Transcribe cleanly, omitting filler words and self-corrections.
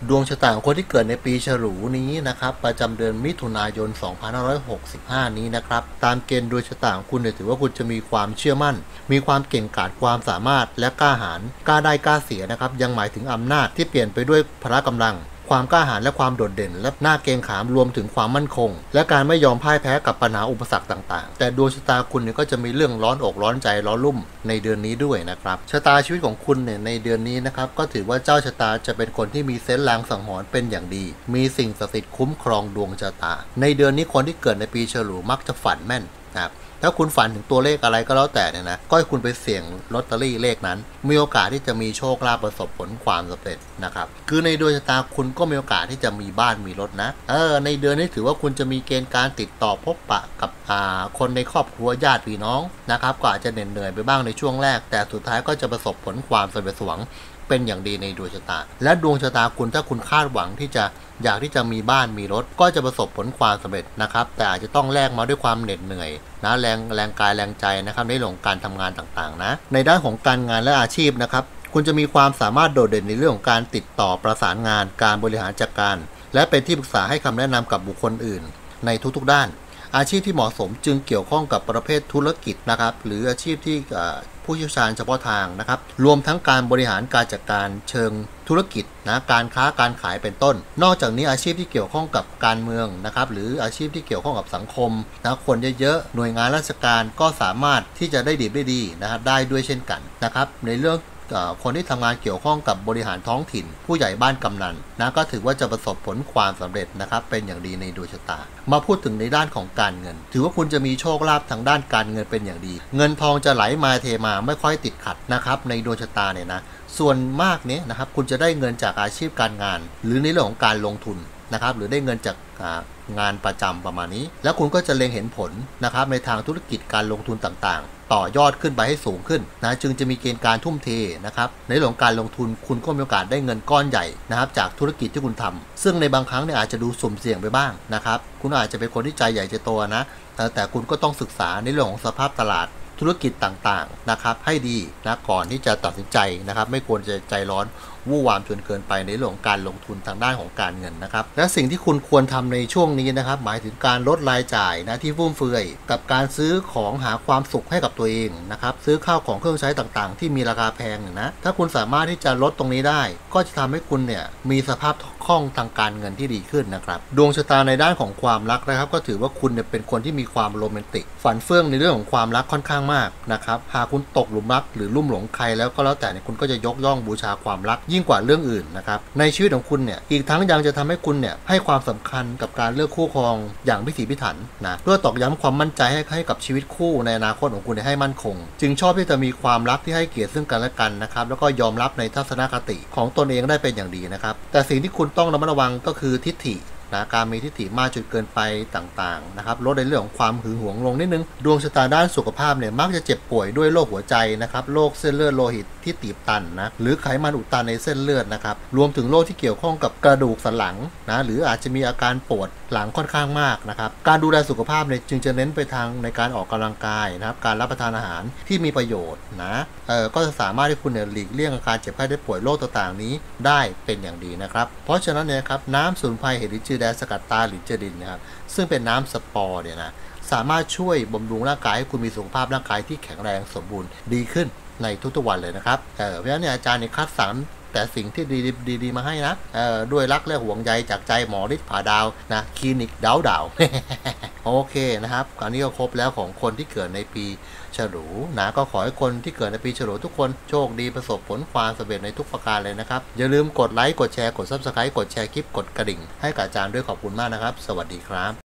ดวงชะตาของคนที่เกิดในปีฉลูนี้นะครับประจำเดือนมิถุนายน 2565 นี้นะครับตามเกณฑ์ดวงชะตาของคุณถือว่าคุณจะมีความเชื่อมั่นมีความเก่งกาจความสามารถและกล้าหาญกล้าได้กล้าเสียนะครับยังหมายถึงอำนาจที่เปลี่ยนไปด้วยพละกำลังความกล้าหาญและความโดดเด่นและหน้าเกรงขามรวมถึงความมั่นคงและการไม่ยอมพ่ายแพ้กับปัญหาอุปสรรคต่างๆแต่ดวงชะตาคุณก็จะมีเรื่องร้อนอกร้อนใจร้อนรุ่มในเดือนนี้ด้วยนะครับชะตาชีวิตของคุณในเดือนนี้นะครับก็ถือว่าเจ้าชะตาจะเป็นคนที่มีเซนส์ลางสังหรณ์เป็นอย่างดีมีสิ่งศักดิ์สิทธิ์คุ้มครองดวงชะตาในเดือนนี้คนที่เกิดในปีฉลูมักจะฝันแม่นนะครับถ้าคุณฝันถึงตัวเลขอะไรก็แล้วแต่เนี่ยนะก็ให้คุณไปเสี่ยงลอตเตอรี่เลขนั้นมีโอกาสที่จะมีโชคลาภประสบผลความสำเร็จนะครับคือในดวงชะตาคุณก็มีโอกาสที่จะมีบ้านมีรถนะในเดือนนี้ถือว่าคุณจะมีเกณฑ์การติดต่อพบปะกับคนในครอบครัวญาติพี่น้องนะครับก็อาจจะเหนื่อยไปบ้างในช่วงแรกแต่สุดท้ายก็จะประสบผลความสำเร็จสมหวังเป็นอย่างดีในดวงชะตาและดวงชะตาคุณถ้าคุณคาดหวังที่จะอยากที่จะมีบ้านมีรถก็จะประสบผลความสำเร็จนะครับแต่อาจจะต้องแลกมาด้วยความเหน็ดเหนื่อยนะแรงกายแรงใจนะครับในเรื่องของการทำงานต่างๆนะในด้านของการงานและอาชีพนะครับคุณจะมีความสามารถโดดเด่นในเรื่องของการติดต่อประสานงานการบริหารจัดการและเป็นที่ปรึกษาให้คำแนะนำกับบุคคลอื่นในทุกๆด้านอาชีพที่เหมาะสมจึงเกี่ยวข้องกับประเภทธุรกิจนะครับหรืออาชีพที่ผู้เชี่ยวชาญเฉพาะทางนะครับรวมทั้งการบริหารการจัดการเชิงธุรกิจนะการค้าการขายเป็นต้นนอกจากนี้อาชีพที่เกี่ยวข้องกับการเมืองนะครับหรืออาชีพที่เกี่ยวข้องกับสังคมนะคนเยอะๆหน่วยงานราชการก็สามารถที่จะได้ดีได้ดีนะครับได้ด้วยเช่นกันนะครับในเรื่องคนที่ทำงานเกี่ยวข้องกับบริหารท้องถิ่นผู้ใหญ่บ้านกำนันนะก็ถือว่าจะประสบผลความสำเร็จนะครับเป็นอย่างดีในดวงชะตามาพูดถึงในด้านของการเงินถือว่าคุณจะมีโชคลาภทางด้านการเงินเป็นอย่างดีเงินทองจะไหลมาเทมาไม่ค่อยติดขัดนะครับในดวงชะตาเนี่ยนะส่วนมากเนี่ยนะครับคุณจะได้เงินจากอาชีพการงานหรือในเรื่องของการลงทุนนะครับหรือได้เงินจากงานประจำประมาณนี้แล้วคุณก็จะเล็งเห็นผลนะครับในทางธุรกิจการลงทุนต่างๆต่อยอดขึ้นไปให้สูงขึ้นนะจึงจะมีเกณฑ์การทุ่มเทนะครับในเรื่องของการลงทุนคุณก็มีโอกาสได้เงินก้อนใหญ่นะครับจากธุรกิจที่คุณทำซึ่งในบางครั้งเนี่ยอาจจะดูสุ่มเสี่ยงไปบ้างนะครับคุณอาจจะเป็นคนที่ใจใหญ่ใจโตนะแต่คุณก็ต้องศึกษาในเรื่องของสภาพตลาดธุรกิจต่างๆนะครับให้ดีนะก่อนที่จะตัดสินใจนะครับไม่ควรจะใจร้อนวู่วามจนเกินไปในเรื่องของการลงทุนทางด้านของการเงินนะครับและสิ่งที่คุณควรทำในช่วงนี้นะครับหมายถึงการลดรายจ่ายนะที่ฟุ่มเฟือยกับการซื้อของหาความสุขให้กับตัวเองนะครับซื้อข้าวของเครื่องใช้ต่างๆที่มีราคาแพงนะถ้าคุณสามารถที่จะลดตรงนี้ได้ก็จะทำให้คุณเนี่ยมีสภาพคล่องทางการเงินที่ดีขึ้นนะครับดวงชะตาในด้านของความรักนะครับก็ถือว่าคุณเนี่ยเป็นคนที่มีความโรแมนติกฝันเฟื่องในเรื่องของความรักค่อนข้างมากนะครับหากคุณตกหลุมรักหรือลุ่มหลงใครแล้วก็แล้วแต่เนี่ยคุณก็จะยกย่องบูชาความรักยิ่งกว่าเรื่องอื่นนะครับในชีวิตของคุณเนี่ยอีกทั้งยังจะทำให้คุณเนี่ยให้ความสำคัญกับการเลือกคู่ครองอย่างพิถีพิถันนะเพื่อตอกย้ำความมั่นใจให้กับชีวิตคู่ในอนาคตของคุณให้มั่นคงจึงชอบที่จะมีความรักที่ให้เกียรติซึ่งกันและกันนะครับแล้วก็ยอมรับในทัศนคติของตนเองได้เป็นอย่างดีนะครับแต่สิ่งที่คุณต้องระมัดระวังก็คือทิฏฐินะการมีทิฏฐิมากจนเกินไปต่างๆนะครับลดในเรื่องของความหึงหวงลงนิดนึงดวงชะตาด้านสุขภาพเนี่ยมักจะเจ็บป่วยด้วยโรคหัวใจนะครับโรคเส้นเลือดโลหิตที่ตีบตันนะหรือไขมันอุดตันในเส้นเลือดนะครับรวมถึงโรคที่เกี่ยวข้องกับกระดูกสันหลังนะหรืออาจจะมีอาการปวดหลังค่อนข้างมากนะครับการดูแลสุขภาพเนี่ยจึงจะเน้นไปทางในการออกกำลังกายนะครับการรับประทานอาหารที่มีประโยชน์นะก็จะสามารถให้คุณเนี่ยหลีกเลี่ยงอาการเจ็บไข้ได้ป่วยโรคต่างๆนี้ได้เป็นอย่างดีนะครับเพราะฉะนั้นเนี่ยครับน้ำสมุนไพรเห็ดลิ้นจือแดงสกัดตาหรือเจดินนะครับซึ่งเป็นน้ำสปอร์เนี่ยนะสามารถช่วยบำรุงร่างกายให้คุณมีสุขภาพร่างกายที่แข็งแรงสมบูรณ์ดีขึ้นในทุกๆวันเลยนะครับเพราะฉะนั้นเนี่ยอาจารย์เนี่ยคัดสรรแต่สิ่งที่ดีๆมาให้นะด้วยรักและห่วงใยจากใจหมอฤทธิ์ผาดาวนะคลินิกดาวโอเคนะครับคราวนี้ก็ครบแล้วของคนที่เกิดในปีฉลูนะก็ขอให้คนที่เกิดในปีฉลูทุกคนโชคดีประสบผลความสำเร็จในทุกประการเลยนะครับอย่าลืมกดไลค์กดแชร์กด Subscribe กดแชร์คลิปกดกระดิ่งให้กับอาจารย์ด้วยขอบคุณมากนะครับสวัสดีครับ